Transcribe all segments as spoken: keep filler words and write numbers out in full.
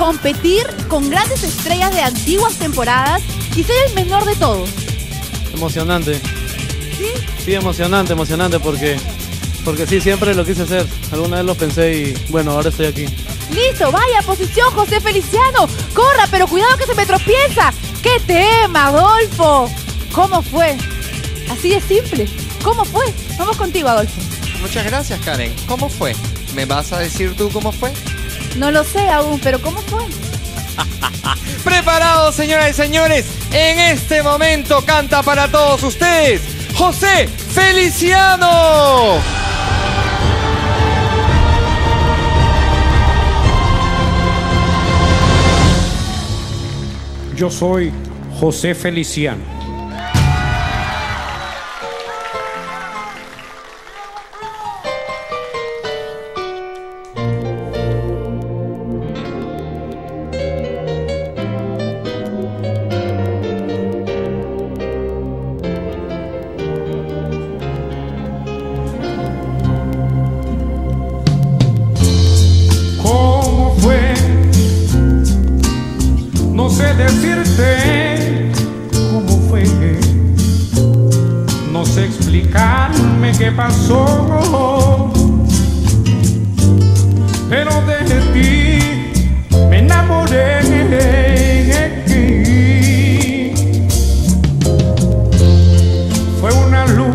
competir con grandes estrellas de antiguas temporadas y ser el menor de todos? Emocionante. ¿Sí? Sí, emocionante, emocionante porque, porque sí, siempre lo quise hacer. Alguna vez lo pensé y bueno, ahora estoy aquí. Listo, vaya, posición, José Feliciano. Corra, pero cuidado que se me tropieza. ¡Qué tema, Adolfo! ¿Cómo fue? Así de simple. ¿Cómo fue? Vamos contigo, Adolfo. Muchas gracias, Karen. ¿Cómo fue? ¿Me vas a decir tú cómo fue? No lo sé aún, pero ¿cómo fue? Preparados, señoras y señores. En este momento canta para todos ustedes José Feliciano. Yo soy José Feliciano. ¿Cómo fue? No sé decirte cómo fue, no sé explicarme qué pasó, pero de ti me enamoré. Fue una luz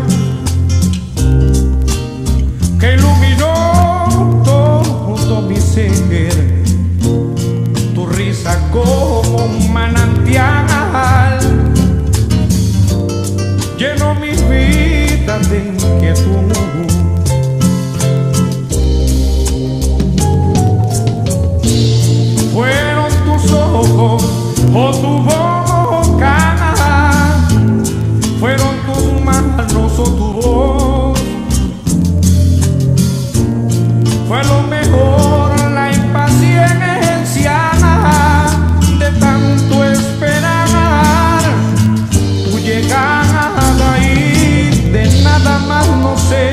que iluminó todo mi ser, tu risa como un manantial llenó mi vida de inquietud. Fueron tus ojos o tu boca, fueron tus manos o tu voz, fue lo mejor la impaciencia de tanto esperar tu llegada y de nada más no sé,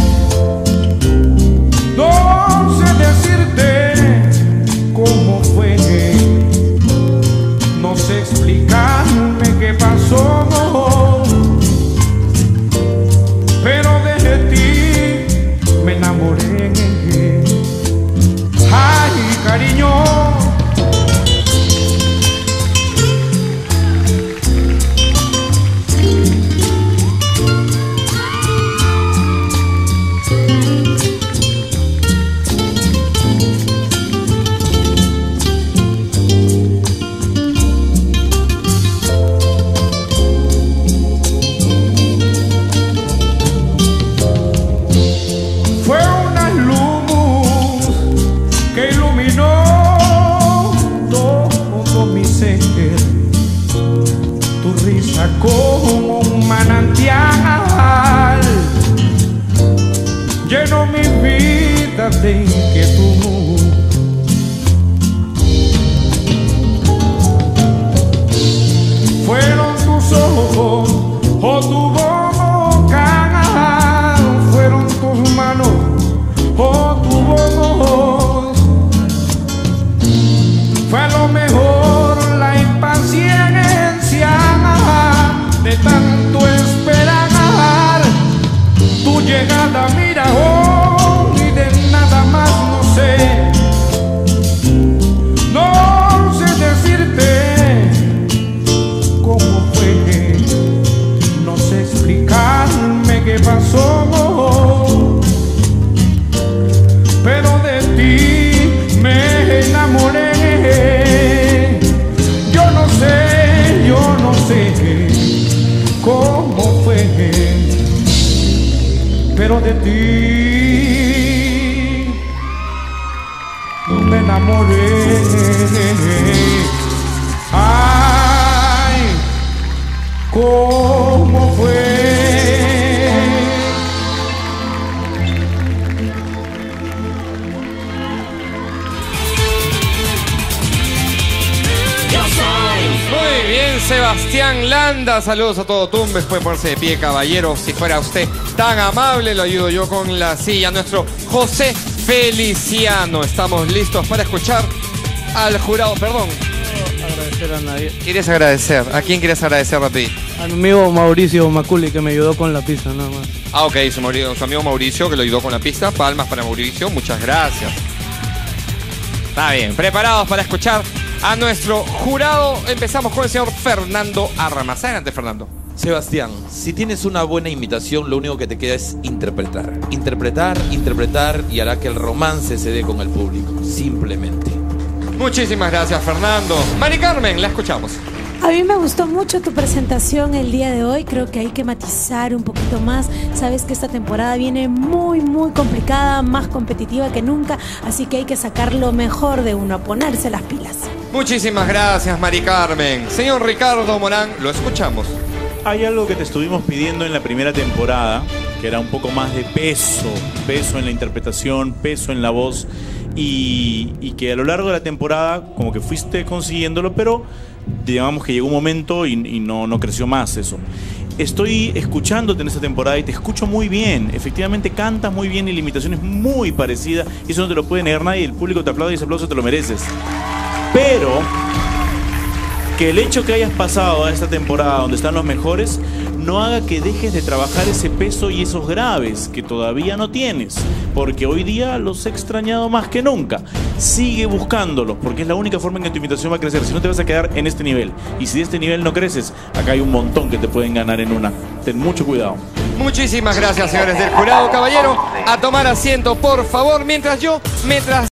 no sé decirte cómo fue, no sé explicarme qué pasó, pero de ti me enamoré. Ay, cariño, como un manantial llenó mi vida de inquietud. Fueron tus ojos o tu boca, fueron tus manos o tu voz, fue lo mejor la impaciencia de tanto esperar tu llegada, mira, oh, y de nada más no sé, no sé decirte cómo fue, no sé explicarme qué pasó, pero de ti me enamoré. Yo no sé, yo no sé cómo fue, pero de ti me enamoré. Ay, cómo fue. Muy bien, Sebastián Landa. Saludos a todo Tumbes. Puede ponerse de pie, caballero. Si fuera usted tan amable, lo ayudo yo con la silla. Nuestro José Feliciano. Estamos listos para escuchar al jurado, perdón. No agradecer a nadie. ¿Quieres agradecer? ¿A quién quieres agradecer, Rapi? A mi amigo Mauricio Maculi, que me ayudó con la pista, nada más. Ah, ok, su, Mauricio, su amigo Mauricio, que lo ayudó con la pista. Palmas para Mauricio, muchas gracias. Está bien, preparados para escuchar a nuestro jurado. Empezamos con el señor Fernando Armas. Adelante, Fernando. Sebastián, si tienes una buena imitación, lo único que te queda es interpretar. Interpretar, interpretar y hará que el romance se dé con el público. Simplemente. Muchísimas gracias, Fernando. Mari Carmen, la escuchamos. A mí me gustó mucho tu presentación el día de hoy. Creo que hay que matizar un poquito más. Sabes que esta temporada viene muy, muy complicada, más competitiva que nunca. Así que hay que sacar lo mejor de uno, ponerse las pilas. Muchísimas gracias, Mari Carmen. Señor Ricardo Morán, lo escuchamos. Hay algo que te estuvimos pidiendo en la primera temporada, que era un poco más de peso, peso en la interpretación, peso en la voz, y, y que a lo largo de la temporada como que fuiste consiguiéndolo, pero digamos que llegó un momento y, y no, no creció más eso. Estoy escuchándote en esta temporada y te escucho muy bien. Efectivamente cantas muy bien y la imitación es muy parecida, y eso no te lo puede negar nadie. El público te aplaude y ese aplauso te lo mereces. Pero que el hecho que hayas pasado a esta temporada donde están los mejores no haga que dejes de trabajar ese peso y esos graves que todavía no tienes, porque hoy día los he extrañado más que nunca. Sigue buscándolos, porque es la única forma en que tu imitación va a crecer. Si no, te vas a quedar en este nivel, y si de este nivel no creces, acá hay un montón que te pueden ganar en una. Ten mucho cuidado. Muchísimas gracias, señores del jurado. Caballero, a tomar asiento, por favor, mientras yo, mientras